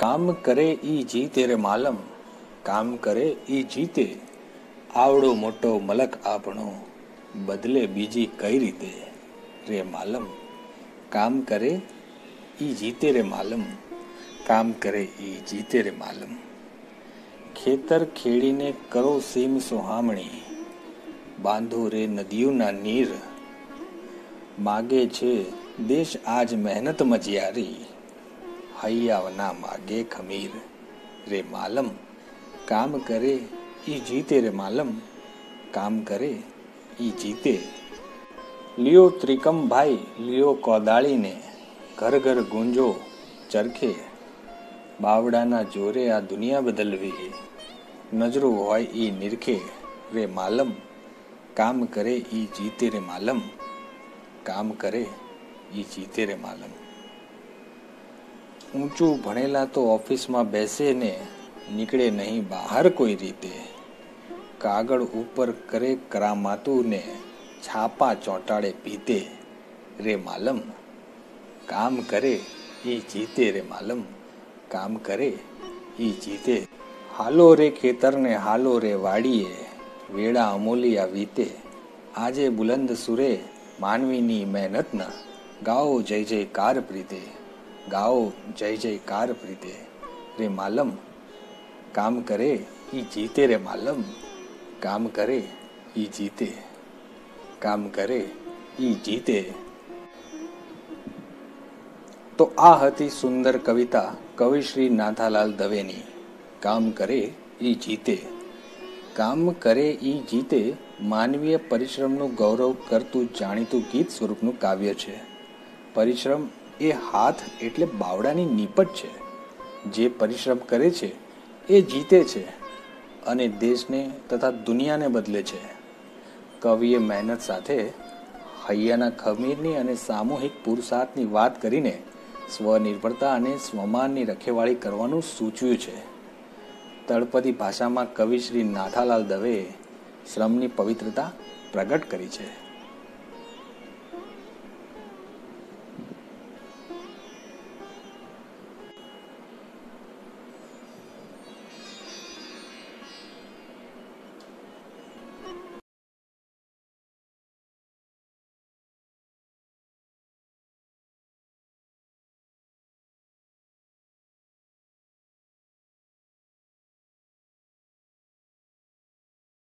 કામ કરે ઈ જીતે રે માલમ, કામ કરે ઈ જીતે. આવડો મોટો મલક આપણો, બદલે બીજી કઈ રીતે રે માલમ. કામ કરે ઈ જીતે રે માલમ, કામ કરે ઈ જીતે રે માલમ. ખેતર ખેડીને કરો સીમ સોહામણી, બાંધો રે નદીઓના નીર. માગે છે દેશ આજ મહેનત મજિયારી, હૈયા ના માગે ખમીર રે માલમ. કામ કરે ઈ જીતે રે માલમ, કામ કરે ઈ જીતે. લિયો ત્રિકમ ભાઈ લિયો કોદાળીને, ઘર ઘર ગુંજો ચરખે. બાવડાના જોરે આ દુનિયા બદલવી, નજરો હોય ઈ નિરખે રે માલમ. કામ કરે ઈ જીતે રે માલમ, કામ કરે ઈ જીતે રે માલમ. ઊંચું ભણેલા તો ઓફિસમાં બેસે ને, નીકળે નહીં બહાર કોઈ રીતે. કાગળ ઉપર કરે કરામાતું ને, છાપા ચોંટાડે પીતે રે માલમ. કામ કરે ઈ જીતે રે માલમ, કામ કરે ઈ જીતે. હાલો રે ખેતરને હાલો રે વાડીએ, વેળા અમૂલ્યા વીતે. આજે બુલંદ સુરે માનવીની મહેનતના, ગાઓ જય જયકાર પ્રીતે, ગાઓ જય જયકાર પ્રીતે રે માલમ. કામ કરે ઈ જીતે રે માલમ, કામ કરે ઈ જીતે, કામ કરે ઈ જીતે. તો આ હતી સુંદર કવિતા કવિ શ્રી નાથાલાલ દવેની, કામ કરે ઈ જીતે. કામ કરે ઈ જીતે માનવીય પરિશ્રમનું ગૌરવ કરતું જાણીતું ગીત સ્વરૂપનું કાવ્ય છે. પરિશ્રમ એ હાથ એટલે બાવડાની નીપટ છે. જે પરિશ્રમ કરે છે એ જીતે છે અને દેશને તથા દુનિયાને બદલે છે. કવિએ મહેનત સાથે હૈયાના ખમીરની અને સામૂહિક પુરુષાર્થની વાત કરીને સ્વનિર્ભરતા અને સ્વમાનની રખેવાળી કરવાનું સૂચવ્યું છે. તળપદી ભાષામાં કવિ શ્રી નાથાલાલ દવેએ શ્રમની પવિત્રતા પ્રગટ કરી છે.